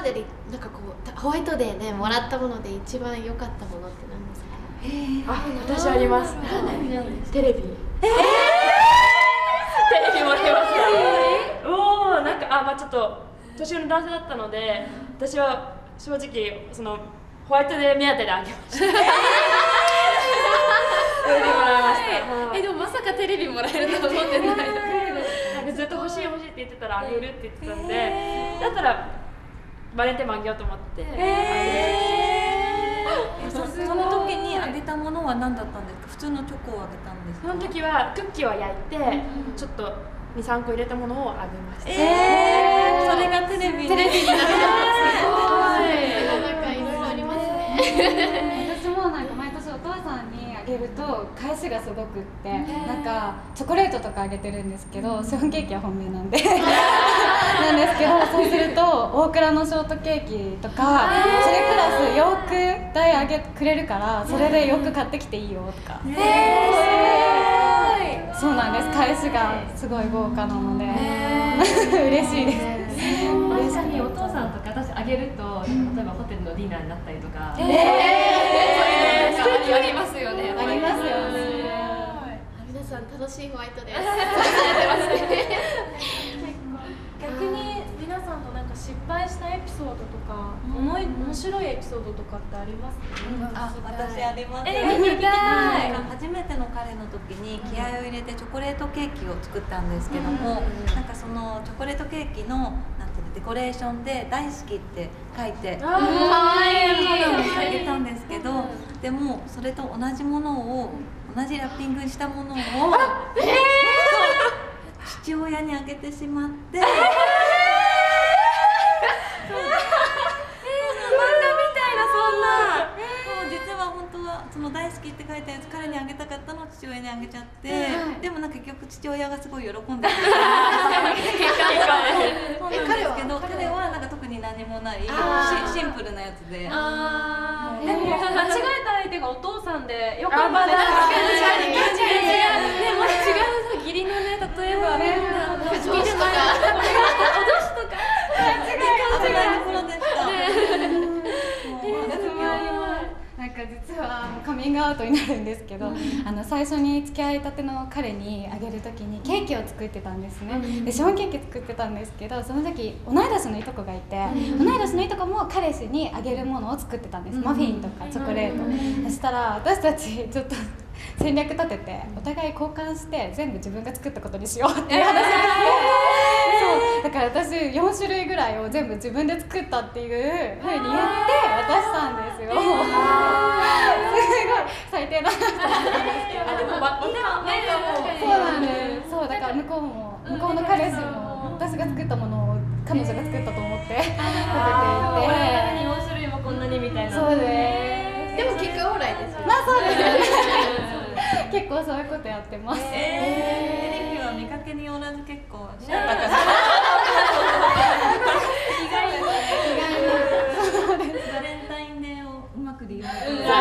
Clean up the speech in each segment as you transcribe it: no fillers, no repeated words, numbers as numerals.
でなんかこうホワイトデーでもらったもので一番良かったものって何ですか？ 私あります。テレビ。テレビもらいました。おお、なんかまあちょっと年上の男性だったので、私は正直そのホワイトデー目当てであげました。テレビもらいました。 でもまさかテレビもらえると思ってない。 なんかずっと欲しい欲しいって言ってたらあげるって言ってたんで、だったらバレンタインもあげようと思って。 その時にあげたものは何だったんですか？普通のチョコをあげたんですか？ その時はクッキーを焼いて、ちょっと2、3個入れたものをあげました。 それがテレビになった。 すごい。なんかいろいろありますね。 私もなんか毎年お父さんにあげると返しがすごくって、なんかチョコレートとかあげてるんですけど、シフォンケーキは本命なんでなんですけど、そうすると大倉のショートケーキとか、それプラス洋服代あげてくれるから、それで洋服買ってきていいよとか、そうなんです。返しがすごい豪華なので嬉しいです。 確かにお父さんとか私あげると、例えばホテルのディナーになったりとか、 そういうのありますよね。 ありますよね。 皆さん楽しいホワイトデー。 逆に皆さんとなんか失敗したエピソードとか、面白いエピソードとかってありますか？ 私あります。 聞きたい。 初めての彼の時に気合を入れてチョコレートケーキを作ったんですけども、なんかそのチョコレートケーキのなんていうのデコレーションで大好きって書いてあげたんですけど、でもそれと同じものを同じラッピングしたものを父親にあげてしまって。実は本当はその大好きって書いたやつ彼にあげたかったのを父親にあげちゃって、でもなんか結局父親がすごい喜んでくれたそうなんですけど、彼はなんか特に何もないシンプルなやつで。 でも間違えた相手がお父さんでよかったです。でも違う義理のね、例えば好きじゃないお菓子とか危ないところでした。 なんか実はカミングアウトになるんですけど、最初に付き合いたての彼にあげる時にケーキを作ってたんですね。でシフォンケーキ作ってたんですけど、その時同い年のいとこがいて、同い年のいとこも彼氏にあげるものを作ってたんです。マフィンとかチョコレート。そしたら私たちちょっと戦略立ててお互い交換して全部自分が作ったことにしようっていう話をして、そうだから私4種類ぐらいを全部自分で作ったっていう風に言って渡したんですよ。すごい最低だなと思ったんですけど、そうなんです。そうだから向こうの彼氏も私が作ったものを彼女が作ったと思って食べていて、 これなのに4種類もこんなにみたいな。 そうです。 でも結果オーライですよね。 まあそうですよね。結構そういうことやってます。 テレビは見かけによらず結構しなかったです。意外にバレンタインデーをうまく利用して。 でも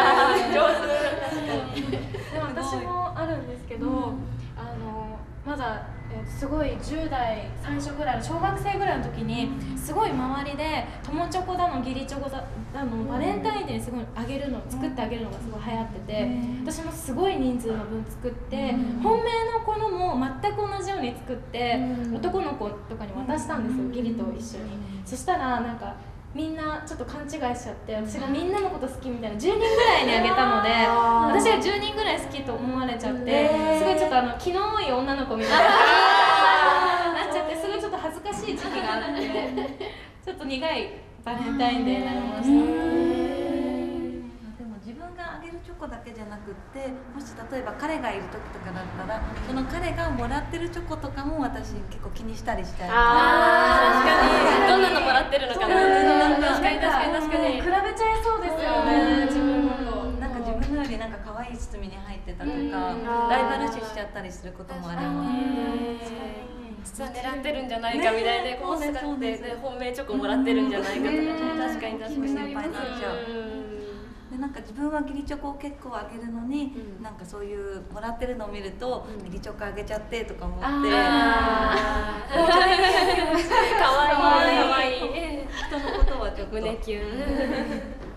私もあるんですけど、まだすごい10代最初ぐらいの小学生ぐらいの時にすごい周りで友チョコだの義理チョコだのバレンタインデーにすごい作ってあげるのがすごい流行ってて、私もすごい人数の分作って、本命の子のも全く同じように作って、男の子とかに渡したんですよ、義理と一緒に。そしたらなんかみんなちょっと勘違いしちゃって、私がみんなのこと好きみたいな10人ぐらいにあげたので、私が10人ぐらい好きと思われちゃって、すごいちょっと気の多い女の子みたいななっちゃって、すごいちょっと恥ずかしい時期があって、ちょっと苦いバレンタインデーになりました。 でも自分があげるチョコだけじゃなくって、もし例えば彼がいる時とかだったら、その彼がもらってるチョコとかも私結構気にしたりしたい。 確かにどんなのもらってるのかな。 確かに比べちゃいそうですよね、自分のと。 なんか自分のよりなんか可愛い包みに入ってたとか、ライバル視しちゃったりすることもあります。 実は狙ってるんじゃないかみたいで、こう使って本命チョコもらってるんじゃないかとか、確かに心配になっちゃう。でなんか自分は義理チョコを結構あげるのに、なんかそういうもらってるのを見ると、義理チョコあげちゃってとか思って、かわいい人のことはちょっと胸キュン